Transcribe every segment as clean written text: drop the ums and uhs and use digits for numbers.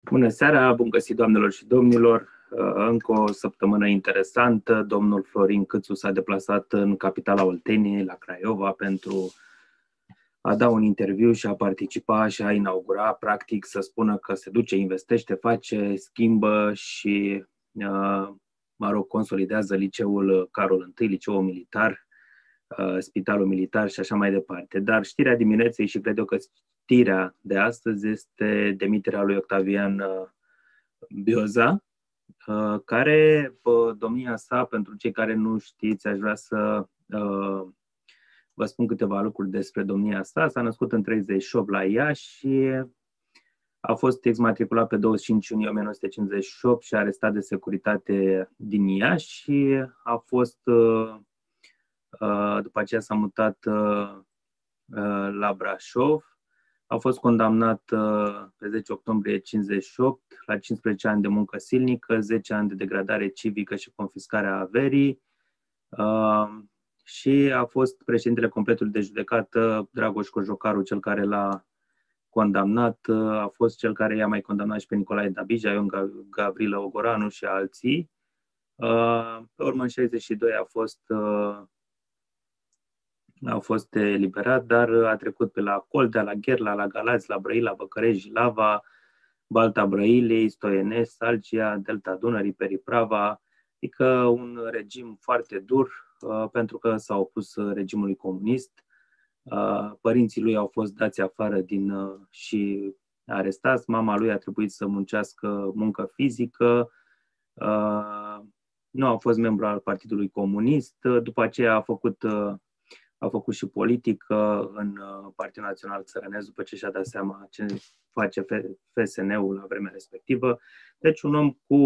Bună seara, bun găsit doamnelor și domnilor. Încă o săptămână interesantă. Domnul Florin Câțu s-a deplasat în capitala Olteniei, la Craiova, pentru a da un interviu și a participa și a inaugura, practic, să spună că se duce, investește, face, schimbă și, consolidează liceul Carol I, liceul militar, spitalul militar și așa mai departe. Dar știrea dimineții, și cred eu că știrea de astăzi, este demiterea lui Octavian Bioza, care, domnia sa, pentru cei care nu știți, aș vrea să vă spun câteva lucruri despre domnia sa. S-a născut în 1938 la Iași și a fost exmatriculat pe 25 iunie 1958 și arestat de securitate din Iași și a fost, după aceea s-a mutat la Brașov. A fost condamnat pe 10 octombrie 1958 la 15 ani de muncă silnică, 10 ani de degradare civică și confiscarea averii și a fost președintele completului de judecată, Dragoș Cojocaru, cel care l-a condamnat. A fost cel care i-a mai condamnat și pe Nicolae Dabija, Ion Gavrilă Ogoranu și alții. Pe urmă, în 1962 a fost eliberat, dar a trecut pe la Coldea, la Gherla, la Galați, la Brăila, Băcărești, Jilava, Balta Brăilei, Stoienești, Salgia, Delta Dunării, Periprava, adică un regim foarte dur, pentru că s-a opus regimului comunist. Părinții lui au fost dați afară și arestați. Mama lui a trebuit să muncească muncă fizică. Nu a fost membru al Partidului Comunist. După aceea a făcut și politică în Partidul Național Țărănesc, după ce și-a dat seama ce face FSN-ul la vremea respectivă. Deci un om cu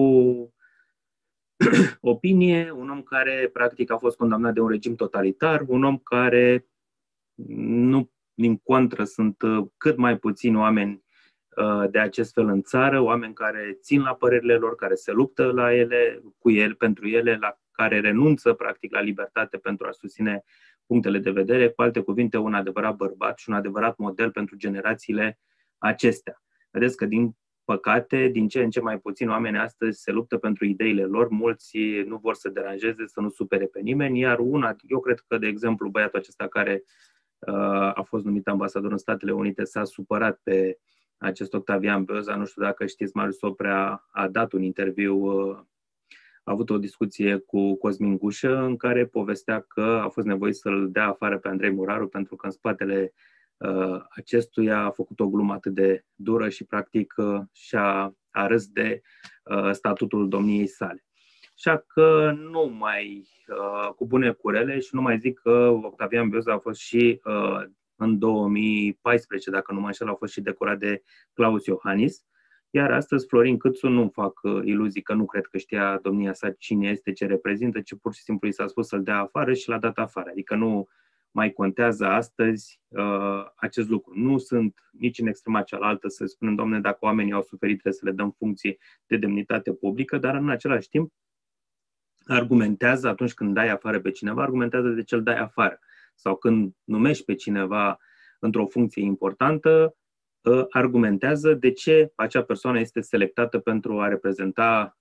opinie, un om care practic a fost condamnat de un regim totalitar, un om care, nu din contră, sunt cât mai puțini oameni de acest fel în țară, oameni care țin la părerile lor, care se luptă pentru ele, la care renunță practic la libertate pentru a susține punctele de vedere, cu alte cuvinte, un adevărat bărbat și un adevărat model pentru generațiile acestea. Vedeți că, din păcate, din ce în ce mai puțini oameni astăzi se luptă pentru ideile lor, mulți nu vor să deranjeze, să nu supere pe nimeni, iar eu cred că, de exemplu, băiatul acesta care a fost numit ambasador în Statele Unite s-a supărat pe acest Octavian Bioza. Nu știu dacă știți, Marius Oprea a dat un interviu, a avut o discuție cu Cosmin Gușă în care povestea că a fost nevoit să-l dea afară pe Andrei Muraru pentru că în spatele acestuia a făcut o glumă atât de dură și practic și-a râs de statutul domniei sale. Așa că nu mai cu bune curele și nu mai zic că Octavian Bioza a fost și în 2014, dacă nu mă înșel, a fost și decorat de Claus Iohannis. Iar astăzi Florin Câțu, nu fac iluzii că nu cred că știa domnia sa cine este, ce reprezintă, ci pur și simplu i s-a spus să-l dea afară și l-a dat afară. Adică nu mai contează astăzi acest lucru. Nu sunt nici în extrema cealaltă să spunem, domne, dacă oamenii au suferit trebuie să le dăm funcții de demnitate publică, dar în același timp argumentează atunci când dai afară pe cineva, argumentează de ce îl dai afară. Sau când numești pe cineva într-o funcție importantă, argumentează de ce acea persoană este selectată pentru a reprezenta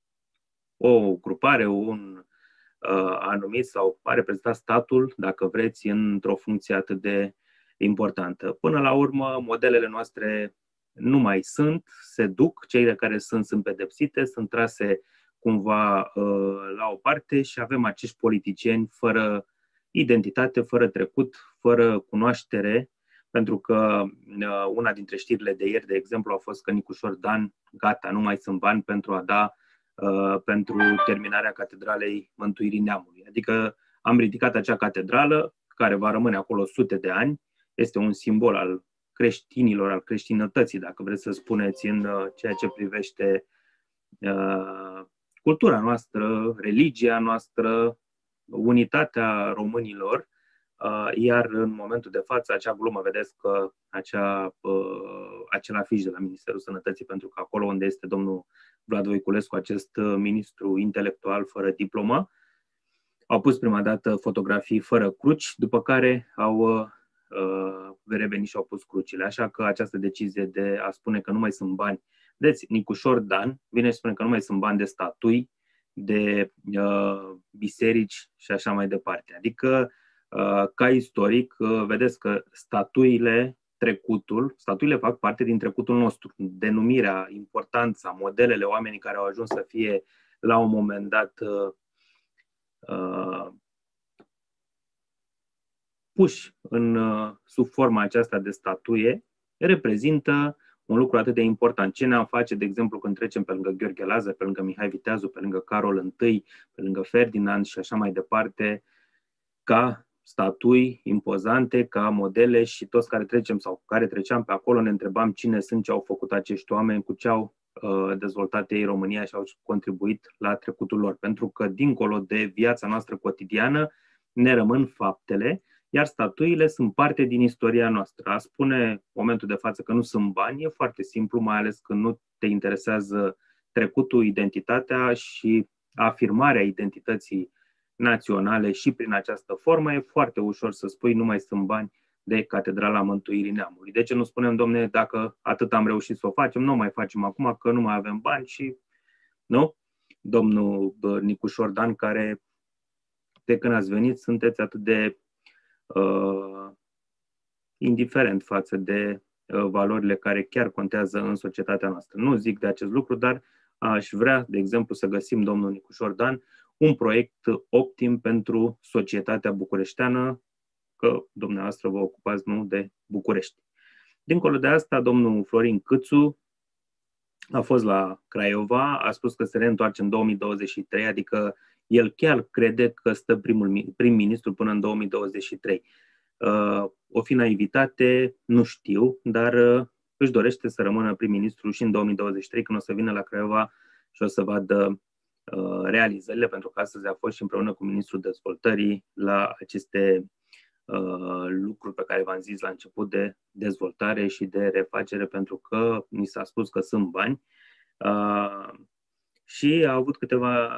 o grupare, un anumit, sau a reprezenta statul, dacă vreți, într-o funcție atât de importantă. Până la urmă, modelele noastre nu mai sunt, se duc, cele care sunt pedepsite, sunt trase cumva la o parte și avem acești politicieni fără identitate, fără trecut, fără cunoaștere, pentru că una dintre știrile de ieri, de exemplu, a fost că Nicușor Dan, gata, nu mai sunt bani pentru a da pentru terminarea Catedralei Mântuirii Neamului. Adică am ridicat acea catedrală, care va rămâne acolo sute de ani, este un simbol al creștinilor, al creștinătății, dacă vreți să spuneți, în ceea ce privește cultura noastră, religia noastră, unitatea românilor, iar în momentul de față, acea glumă, vedeți că acel afiș de la Ministerul Sănătății, pentru că acolo unde este domnul Vlad Voiculescu, acest ministru intelectual fără diplomă, au pus prima dată fotografii fără cruci, după care au revenit și au pus crucile. Așa că această decizie de a spune că nu mai sunt bani Deci, Nicușor Dan vine și spune că nu mai sunt bani de statui, de biserici și așa mai departe. Adică, ca istoric, vedeți că statuile fac parte din trecutul nostru. Denumirea, importanța, modelele, oamenii care au ajuns să fie la un moment dat puși sub forma aceasta de statuie, reprezintă un lucru atât de important. Ce ne-am face, de exemplu, când trecem pe lângă Gheorghe Lazar, pe lângă Mihai Viteazu, pe lângă Carol I, pe lângă Ferdinand și așa mai departe, ca statui impozante, ca modele, și toți care trecem sau care treceam pe acolo ne întrebam cine sunt, ce au făcut acești oameni, cu ce au dezvoltat ei România și au contribuit la trecutul lor. Pentru că dincolo de viața noastră cotidiană ne rămân faptele, iar statuile sunt parte din istoria noastră. A spune momentul de față că nu sunt bani e foarte simplu, mai ales când nu te interesează trecutul, identitatea și afirmarea identității naționale și prin această formă. E foarte ușor să spui nu mai sunt bani de Catedrala Mântuirii Neamului. De ce nu spunem, domne, dacă atât am reușit să o facem, nu mai facem acum că nu mai avem bani și, nu? Domnul Nicușor Dan, care de când ați venit sunteți atât de indiferent față de valorile care chiar contează în societatea noastră. Nu zic de acest lucru, dar aș vrea, de exemplu, să găsim, domnul Nicușor Dan, un proiect optim pentru societatea bucureșteană, că dumneavoastră vă ocupați nu de București. Dincolo de asta, domnul Florin Câțu a fost la Craiova, a spus că se reîntoarce în 2023, adică el chiar crede că stă prim-ministru până în 2023. O fi naivitate, nu știu, dar își dorește să rămână prim-ministru și în 2023, când o să vină la Craiova și o să vadă realizările, pentru că astăzi a fost și împreună cu ministrul dezvoltării la aceste lucruri pe care v-am zis la început, de dezvoltare și de refacere, pentru că mi s-a spus că sunt bani și a avut câteva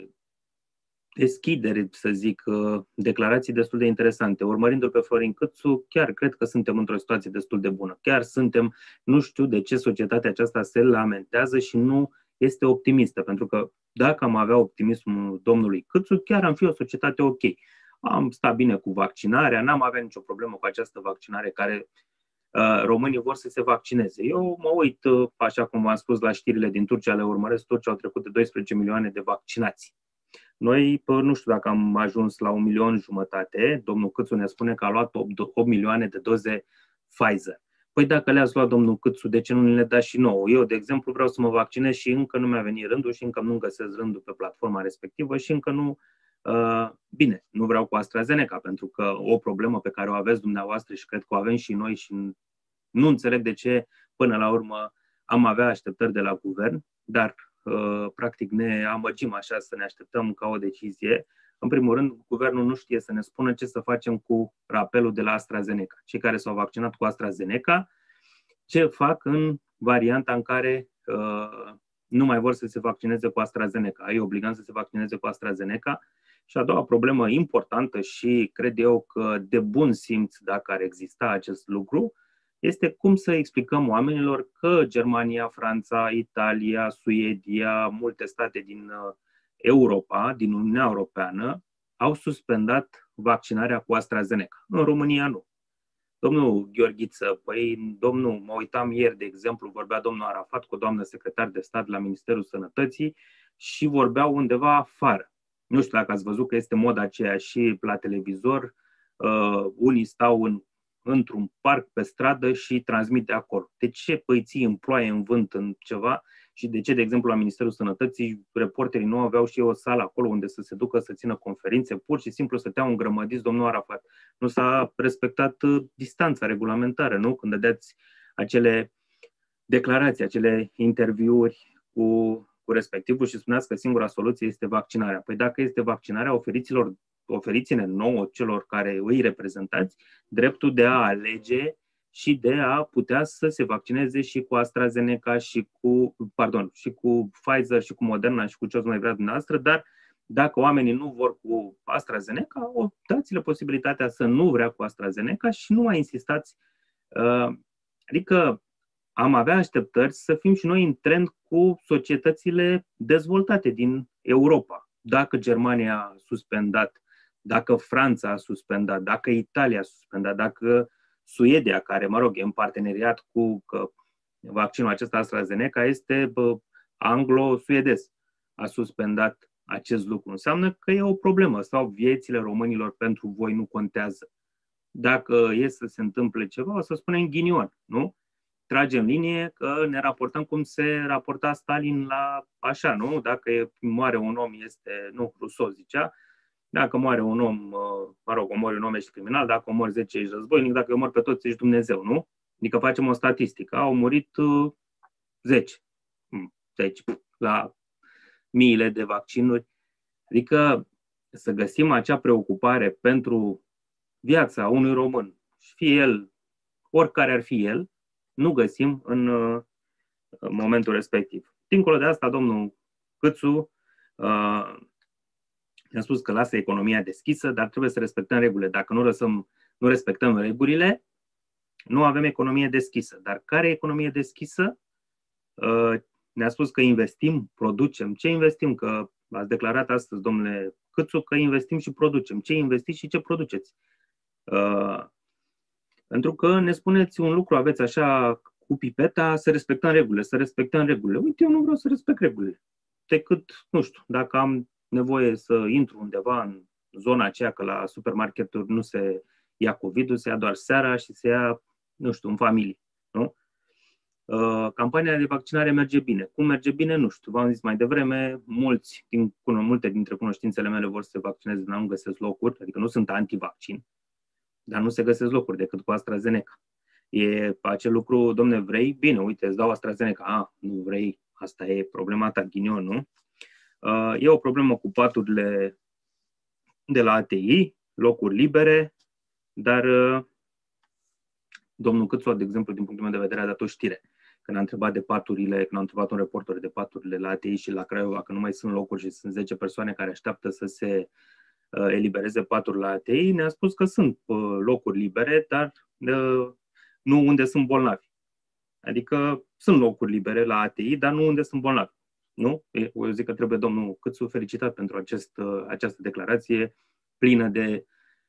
deschideri, să zic, declarații destul de interesante. Urmărindu-l pe Florin Câțu, chiar cred că suntem într-o situație destul de bună. Chiar suntem, nu știu de ce societatea aceasta se lamentează și nu este optimistă, pentru că dacă am avea optimismul domnului Câțu, chiar am fi o societate ok. Am stat bine cu vaccinarea, n-am avea nicio problemă cu această vaccinare care românii vor să se vaccineze. Eu mă uit, așa cum v-am spus, la știrile din Turcia, le urmăresc. Turcia au trecut de 12 milioane de vaccinați. Noi, nu știu dacă am ajuns la 1,5 milion. Domnul Câțu ne spune că a luat 8 milioane de doze Pfizer. Păi dacă le-ați luat, domnul Câțu, de ce nu le dați și nouă? Eu, de exemplu, vreau să mă vaccinez și încă nu mi-a venit rândul și încă nu găsesc rândul pe platforma respectivă și încă nu... Bine, nu vreau cu AstraZeneca, pentru că o problemă pe care o aveți dumneavoastră și cred că o avem și noi și nu înțeleg de ce până la urmă am avea așteptări de la guvern, dar practic ne amăgim așa să ne așteptăm ca o decizie. În primul rând, guvernul nu știe să ne spună ce să facem cu rapelul de la AstraZeneca. Cei care s-au vaccinat cu AstraZeneca, ce fac în varianta în care nu mai vor să se vaccineze cu AstraZeneca. Ai obligant să se vaccineze cu AstraZeneca. Și a doua problemă importantă și cred eu că de bun simț, dacă ar exista acest lucru, este cum să explicăm oamenilor că Germania, Franța, Italia, Suedia, multe state din Europa, din Uniunea Europeană, au suspendat vaccinarea cu AstraZeneca. În România nu. Domnul Gheorghiță, mă uitam ieri, de exemplu, vorbea domnul Arafat cu o doamnă secretar de stat la Ministerul Sănătății și vorbeau undeva afară. Nu știu dacă ați văzut că este moda aceea și la televizor. Unii stau într-un parc pe stradă și transmit de acolo. De ce păiții în ploaie, în vânt, în ceva? Și de ce, de exemplu, la Ministerul Sănătății, reporterii nu aveau și o sală acolo unde să se ducă să țină conferințe? Pur și simplu stăteau îngrămădiți, domnul Arafat. Nu s-a respectat distanța regulamentară, nu? Când dădeați acele declarații, acele interviuri cu respectivul și spuneați că singura soluție este vaccinarea. Păi dacă este vaccinarea, oferiți-ne nouă, celor care îi reprezentați, dreptul de a alege și de a putea să se vaccineze și cu AstraZeneca și cu Pfizer și cu Moderna și cu ce o să mai vrea dumneavoastră, dar dacă oamenii nu vor cu AstraZeneca, dați-le posibilitatea să nu vrea cu AstraZeneca și nu mai insistați. Adică am avea așteptări să fim și noi în trend cu societățile dezvoltate din Europa. Dacă Germania a suspendat, dacă Franța a suspendat, dacă Italia a suspendat, dacă Suedia, care, mă rog, e în parteneriat cu vaccinul acesta AstraZeneca, este anglo-suedez, a suspendat acest lucru. Înseamnă că e o problemă sau viețile românilor pentru voi nu contează. Dacă e să se întâmple ceva, o să spunem ghinion, nu? Tragem linie că ne raportăm cum se raporta Stalin la așa, nu? Dacă moare un om este, nu, Rousseau zicea, dacă moare un om, mă rog, omori un om ești criminal, dacă omori 10 ești războinic, dacă omori pe toți ești Dumnezeu, nu? Adică facem o statistică. Au murit 10. 10 la miile de vaccinuri. Adică să găsim acea preocupare pentru viața unui român, fie el, oricare ar fi el, nu găsim în momentul respectiv. Dincolo de asta, domnul Câțu ne-a spus că lasă economia deschisă, dar trebuie să respectăm regulile. Dacă nu respectăm regulile, nu avem economie deschisă. Dar care e economie deschisă? Ne-a spus că investim, producem. Ce investim? Că ați declarat astăzi, domnule Câțu, că investim și producem. Ce investiți și ce produceți? Pentru că ne spuneți un lucru, aveți așa cu pipeta, să respectăm regulile, să respectăm regulile. Uite, eu nu vreau să respect regulile. Decât, nu știu, dacă am nevoie să intru undeva în zona aceea, că la supermarketuri nu se ia COVID-ul, se ia doar seara și se ia, nu știu, în familie. Nu? Campania de vaccinare merge bine. Cum merge bine, nu știu. V-am zis mai devreme, multe dintre cunoștințele mele vor să se vaccineze, dar nu găsesc locuri, adică nu sunt anti-vaccin, dar nu se găsesc locuri decât cu AstraZeneca. E acel lucru, domne, vrei? Bine, uite, îți dau AstraZeneca. Nu vrei, asta e problema ta, ghinion, nu? E o problemă cu paturile de la ATI, locuri libere, dar domnul Câțu, de exemplu, din punctul meu de vedere, a dat o știre. Când a întrebat când a întrebat un reporter de paturile la ATI și la Craiova, că nu mai sunt locuri și sunt 10 persoane care așteaptă să se elibereze paturi la ATI, ne-a spus că sunt locuri libere, dar nu unde sunt bolnavi. Adică sunt locuri libere la ATI, dar nu unde sunt bolnavi. Nu? Eu zic că trebuie domnul Câțu felicitat pentru această declarație plină de,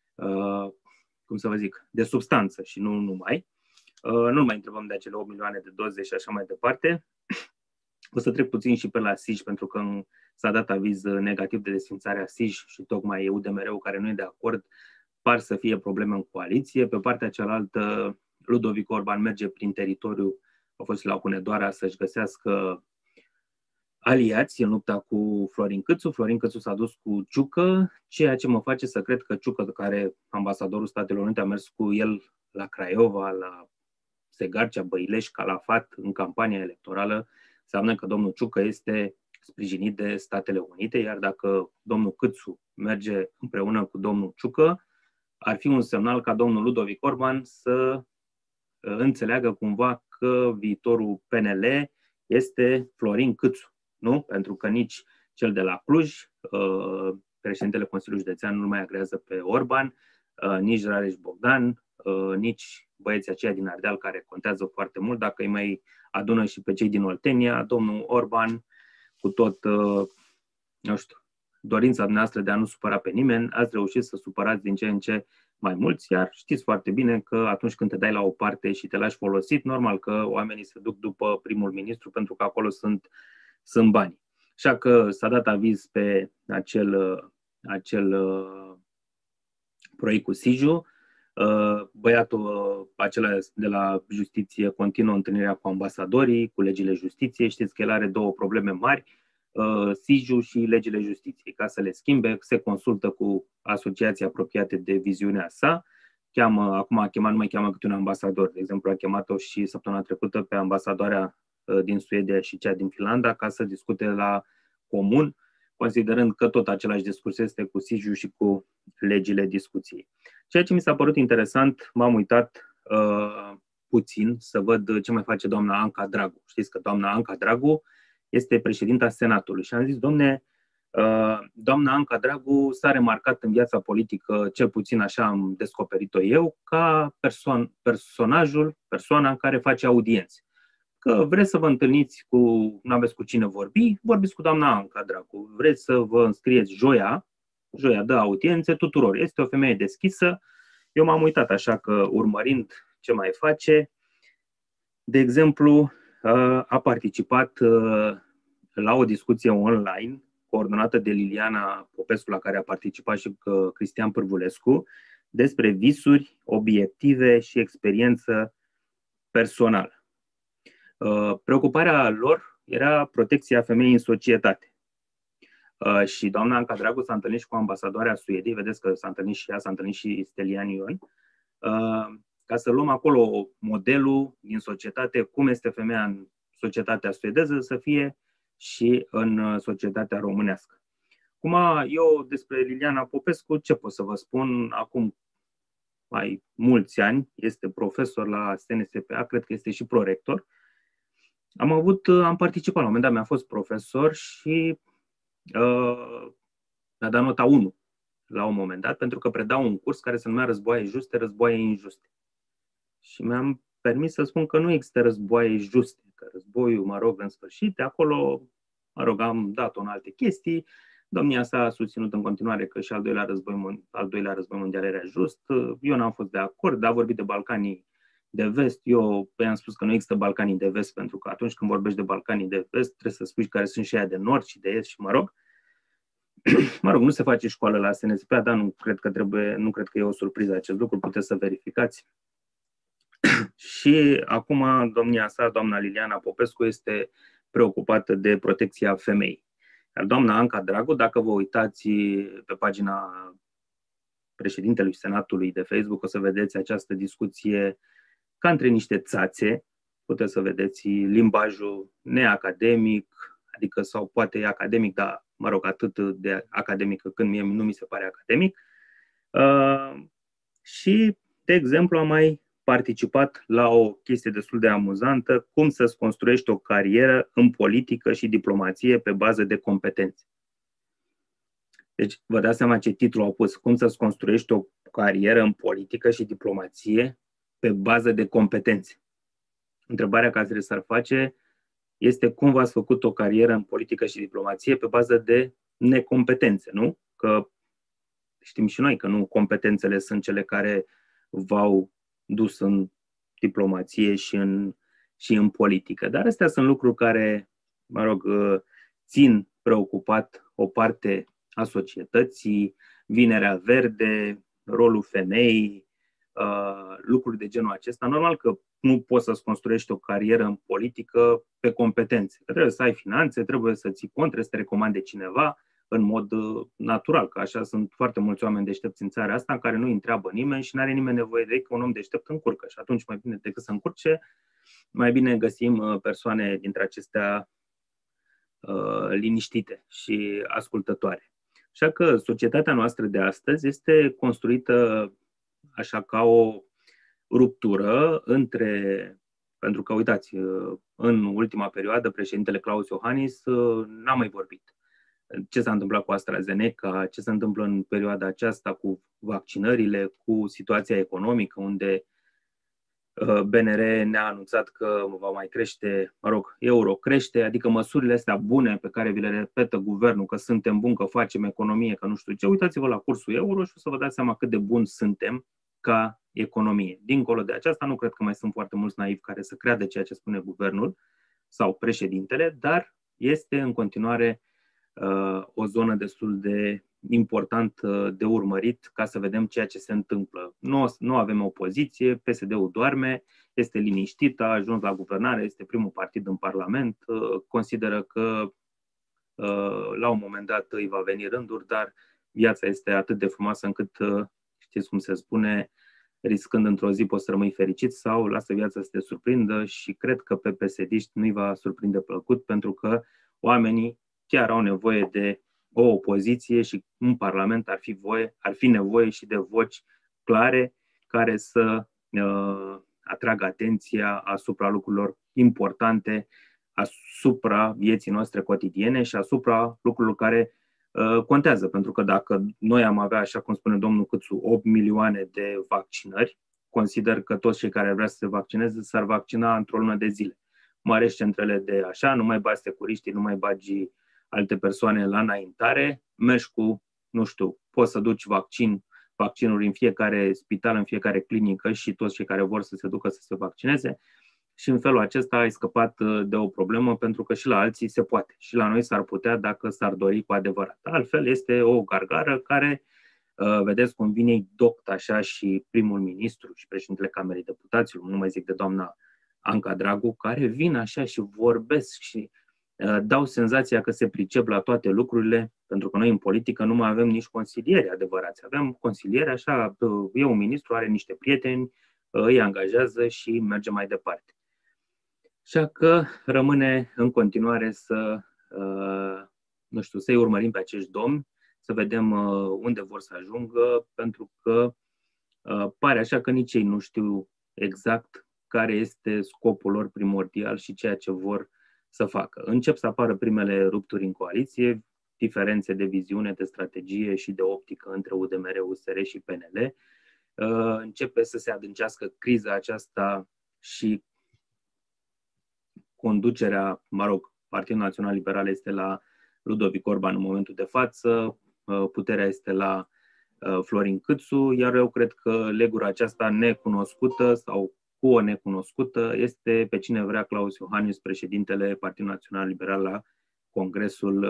cum să vă zic, de substanță și nu numai. Nu mai întrebăm de acele 8 milioane de doze și așa mai departe. O să trec puțin și pe la SIJ, pentru că s-a dat aviz negativ de desfințare a SIJ și tocmai UDMR-ul, care nu e de acord, par să fie probleme în coaliție. Pe partea cealaltă, Ludovic Orban merge prin teritoriu, a fost la Hunedoara să-și găsească aliați în lupta cu Florin Câțu. Florin Câțu s-a dus cu Ciucă, ceea ce mă face să cred că Ciucă, care ambasadorul Statelor Unite, a mers cu el la Craiova, la Segarcea, Băilești, Calafat, în campania electorală, înseamnă că domnul Ciucă este sprijinit de Statele Unite, iar dacă domnul Câțu merge împreună cu domnul Ciucă, ar fi un semnal ca domnul Ludovic Orban să înțeleagă cumva că viitorul PNL este Florin Câțu, nu? Pentru că nici cel de la Cluj, președintele Consiliului Județean, nu mai agrează pe Orban, nici Rareș Bogdan, nici băieții aceia din Ardeal, care contează foarte mult. Dacă îi mai adună și pe cei din Oltenia, domnul Orban, cu tot, nu știu, dorința noastră de a nu supăra pe nimeni, ați reușit să supărați din ce în ce mai mulți, iar știți foarte bine că atunci când te dai la o parte și te lași folosit, normal că oamenii se duc după primul ministru, pentru că acolo sunt bani. Așa că s-a dat aviz pe acel proiect cu Siju. Băiatul acela de la justiție continuă întâlnirea cu ambasadorii, cu legile justiției. Știți că el are două probleme mari, Siju și legile justiției. Ca să le schimbe, se consultă cu asociații apropiate de viziunea sa. Acum nu mai cheamă câte un ambasador. De exemplu, a chemat-o și săptămâna trecută pe ambasadoarea din Suedia și cea din Finlanda ca să discute la comun, considerând că tot același discurs este cu Siju și cu legile discuției. Ceea ce mi s-a părut interesant, m-am uitat puțin să văd ce mai face doamna Anca Dragu. Știți că doamna Anca Dragu este președinta Senatului și am zis, domne, doamna Anca Dragu s-a remarcat în viața politică, cel puțin așa am descoperit-o eu, ca persoana în care face audiențe. că vreți să vă întâlniți cu, nu aveți cu cine vorbi, vorbiți cu doamna Anca Dracu. Vreți să vă înscrieți joia dă audiențe tuturor. Este o femeie deschisă. Eu m-am uitat așa că urmărind ce mai face, de exemplu, a participat la o discuție online coordonată de Liliana Popescu, la care a participat și Cristian Pârvulescu, despre visuri, obiective și experiență personală. Preocuparea lor era protecția femeii în societate. Și doamna Anca Dragu s-a întâlnit și cu ambasadoarea Suediei, vedeți că s-a întâlnit și ea, s-a întâlnit și Stelian Ion, ca să luăm acolo modelul din societate, cum este femeia în societatea suedeză, să fie și în societatea românească. Acum, eu despre Liliana Popescu, ce pot să vă spun? Acum mai mulți ani, este profesor la SNSPA, cred că este și prorector. Am participat, la un moment dat mi-a fost profesor și mi-a dat nota 1 la un moment dat, pentru că predau un curs care se numea Războaie juste, războaie injuste. Și mi-am permis să spun că nu există războaie juste, că războiul, mă rog, în sfârșit, de acolo, mă rog, am dat-o în alte chestii. Domnia sa a susținut în continuare că și al doilea război mondial era just. Eu n-am fost de acord, dar a vorbit de Balcanii de vest. Eu i-am spus că nu există Balcanii de vest, pentru că atunci când vorbești de Balcanii de vest, trebuie să spui care sunt și aia de nord și de est și mă rog. Mă rog, nu se face școală la SNSPA, dar nu cred că e o surpriză acest lucru, puteți să verificați. Și acum domnia sa, doamna Liliana Popescu, este preocupată de protecția femeii. Iar doamna Anca Dragu, dacă vă uitați pe pagina președintelui Senatului de Facebook, o să vedeți această discuție ca între niște țațe. Puteți să vedeți limbajul neacademic, adică sau poate e academic, dar mă rog, atât de academic când mie nu mi se pare academic. Și, de exemplu, am mai participat la o chestie destul de amuzantă, cum să-ți construiești o carieră în politică și diplomație pe bază de competențe. Deci, vă dați seama ce titlu au pus, cum să-ți construiești o carieră în politică și diplomație pe bază de competențe. Întrebarea care s-ar face este cum v-ați făcut o carieră în politică și diplomație pe bază de necompetențe, nu? Că știm și noi că nu competențele sunt cele care v-au dus în diplomație și în politică. Dar astea sunt lucruri care, mă rog, țin preocupat o parte a societății, vinerea verde, rolul femeii, lucruri de genul acesta. Normal că nu poți să-ți construiești o carieră în politică pe competențe. Că trebuie să ai finanțe, trebuie să ții cont, trebuie să te recomande cineva în mod natural, că așa sunt foarte mulți oameni deștepți în țara asta în care nu îi întreabă nimeni și nu are nimeni nevoie de ei, că un om deștept încurcă. Și atunci mai bine decât să încurce, mai bine găsim persoane dintre acestea liniștite și ascultătoare. Așa că societatea noastră de astăzi este construită așa ca o ruptură între, pentru că uitați, în ultima perioadă președintele Klaus Iohannis n-a mai vorbit. Ce s-a întâmplat cu AstraZeneca, ce se întâmplă în perioada aceasta cu vaccinările, cu situația economică, unde BNR ne-a anunțat că va mai crește, mă rog, euro crește, adică măsurile astea bune pe care vi le repetă guvernul, că suntem buni, că facem economie, că nu știu ce, uitați-vă la cursul euro și o să vă dați seama cât de buni suntem ca economie. Dincolo de aceasta, nu cred că mai sunt foarte mulți naivi care să creadă ceea ce spune guvernul sau președintele, dar este în continuare o zonă destul de important de urmărit ca să vedem ceea ce se întâmplă. Nu avem opoziție, PSD-ul doarme, este liniștit, a ajuns la guvernare, este primul partid în Parlament, consideră că la un moment dat îi va veni rândul, dar viața este atât de frumoasă încât, știți cum se spune, riscând într-o zi poți să rămâi fericit sau lasă viața să te surprindă și cred că pe PSD-ști nu-i va surprinde plăcut pentru că oamenii chiar au nevoie de o opoziție și un Parlament ar fi nevoie și de voci clare care să atragă atenția asupra lucrurilor importante, asupra vieții noastre cotidiene și asupra lucrurilor care contează. Pentru că dacă noi am avea, așa cum spune domnul Câțu, 8 milioane de vaccinări, consider că toți cei care vrea să se vaccineze s-ar vaccina într-o lună de zile. mărești centrele de așa, nu mai bagi securiștii, nu mai bagi alte persoane la înaintare, mergi cu, nu știu, poți să duci vaccinuri în fiecare spital, în fiecare clinică și toți cei care vor să se ducă să se vaccineze și în felul acesta ai scăpat de o problemă, pentru că și la alții se poate. Și la noi s-ar putea dacă s-ar dori cu adevărat. Altfel este o gargară care, vedeți cum vine doct așa și primul ministru și președintele Camerei Deputaților, nu mai zic de doamna Anca Dragu, care vin așa și vorbesc și dau senzația că se pricep la toate lucrurile, pentru că noi în politică nu mai avem nici consilieri adevărați. Avem consilieri așa, e un ministru, are niște prieteni, îi angajează și merge mai departe. Așa că rămâne în continuare nu știu, să-i urmărim pe acești domni, să vedem unde vor să ajungă, pentru că pare așa că nici ei nu știu exact care este scopul lor primordial și ceea ce vor să facă. Încep să apară primele rupturi în coaliție, diferențe de viziune, de strategie și de optică între UDMR, USR și PNL. Începe să se adâncească criza aceasta și conducerea, Partidul Național Liberal este la Ludovic Orban în momentul de față, puterea este la Florin Câțu, iar eu cred că legura aceasta necunoscută sau cu o necunoscută este pe cine vrea Claus Iohannis, președintele Partidului Național Liberal la congresul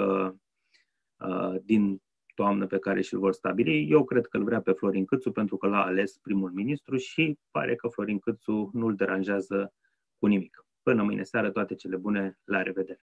din toamnă pe care și-l vor stabili. Eu cred că îl vrea pe Florin Câțu pentru că l-a ales primul ministru și pare că Florin Câțu nu-l deranjează cu nimic. Până mâine seară, toate cele bune, la revedere!